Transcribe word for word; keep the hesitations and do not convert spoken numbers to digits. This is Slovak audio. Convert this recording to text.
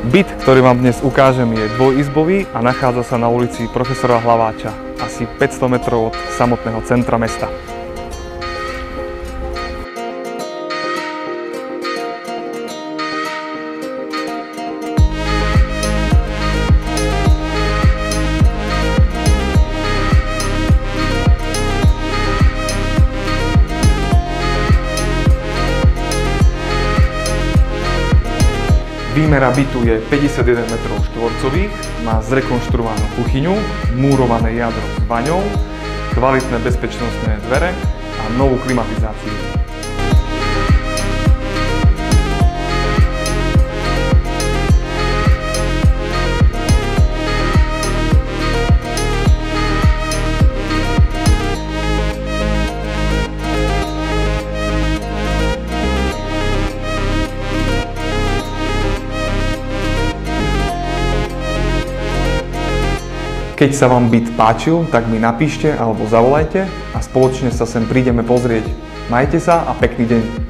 Byt, ktorý vám dnes ukážem, je dvojizbový a nachádza sa na ulici Profesora Hlaváča, asi päťsto metrov od samotného centra mesta. Výmera bytu je päťdesiatjeden metrov štvorcových, má zrekonštruovanú kuchyňu, múrované jadro s baňou, kvalitné bezpečnostné dvere a novú klimatizáciu. Keď sa vám byt páčil, tak mi napíšte alebo zavolajte a spoločne sa sem prídeme pozrieť. Majte sa a pekný deň.